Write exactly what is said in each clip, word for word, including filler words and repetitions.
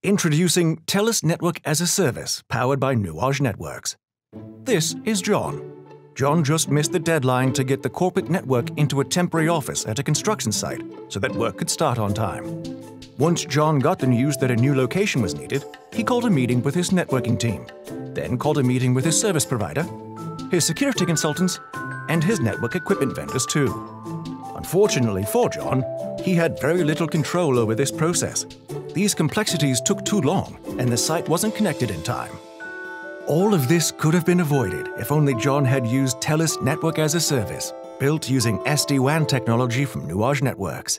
Introducing TELUS Network as a Service, powered by Nuage Networks. This is John. John just missed the deadline to get the corporate network into a temporary office at a construction site so that work could start on time. Once John got the news that a new location was needed, he called a meeting with his networking team, then called a meeting with his service provider, his security consultants, and his network equipment vendors too. Unfortunately for John, he had very little control over this process. These complexities took too long, and the site wasn't connected in time. All of this could have been avoided if only John had used TELUS Network as a Service, built using S D WAN technology from Nuage Networks.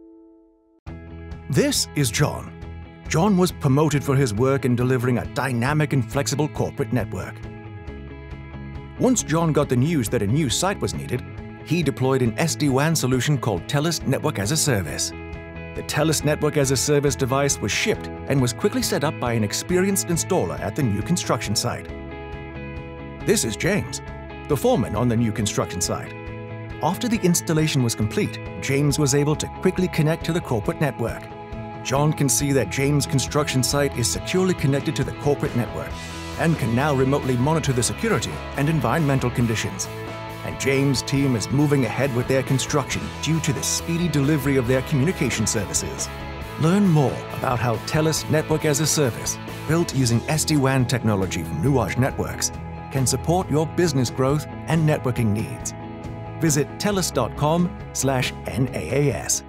This is John. John was promoted for his work in delivering a dynamic and flexible corporate network. Once John got the news that a new site was needed, he deployed an S D WAN solution called TELUS Network as a Service. The TELUS Network as a Service device was shipped and was quickly set up by an experienced installer at the new construction site. This is James, the foreman on the new construction site. After the installation was complete, James was able to quickly connect to the corporate network. John can see that James' construction site is securely connected to the corporate network and can now remotely monitor the security and environmental conditions. And James' team is moving ahead with their construction due to the speedy delivery of their communication services. Learn more about how TELUS Network as a Service, built using S D WAN technology from Nuage Networks, can support your business growth and networking needs. Visit telus dot com slash N A A S.